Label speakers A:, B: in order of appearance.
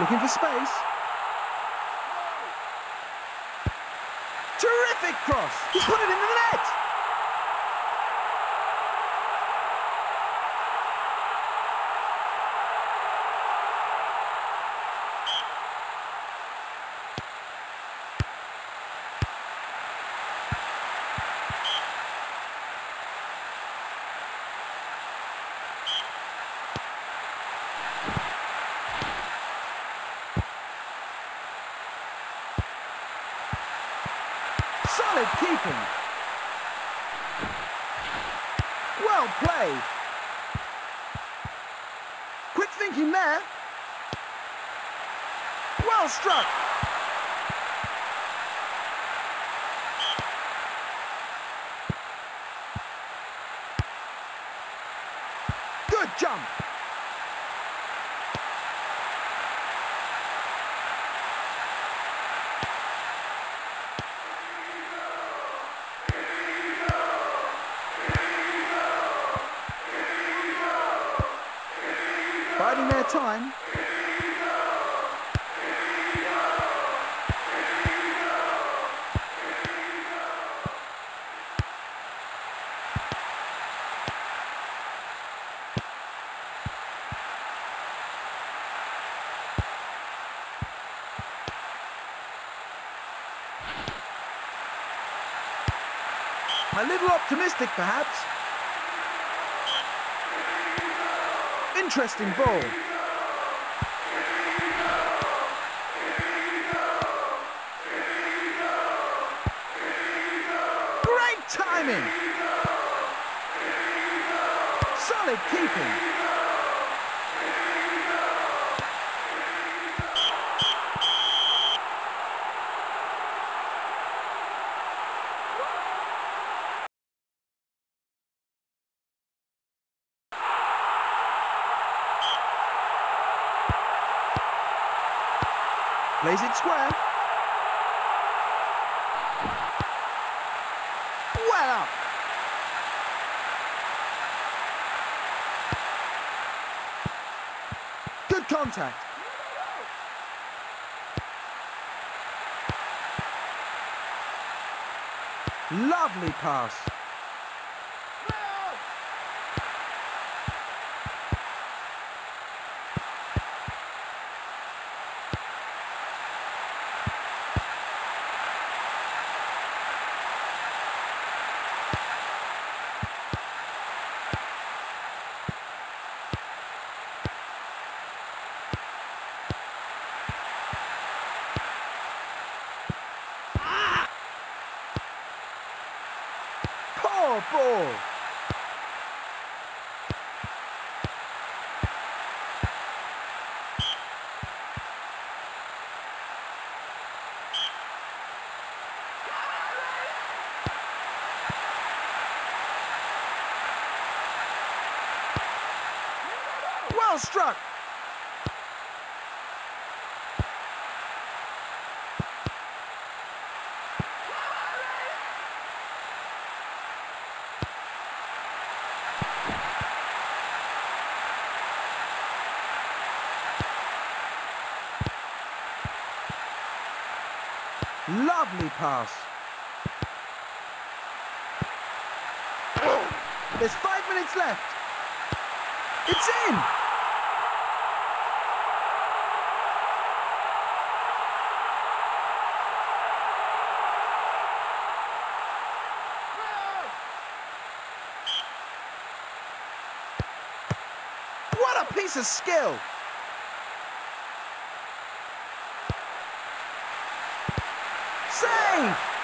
A: Looking for space. Terrific cross. He's put it into the net. Solid keeping. Well played. Quick thinking there. Well struck. Good jump. Biding their time. A little optimistic, perhaps. Interesting ball. Great timing. Solid keeping. Plays it square. Well up. Good contact. Lovely pass. Poor ball. Well struck. Lovely pass. There's 5 minutes left. It's in. What a piece of skill. Save!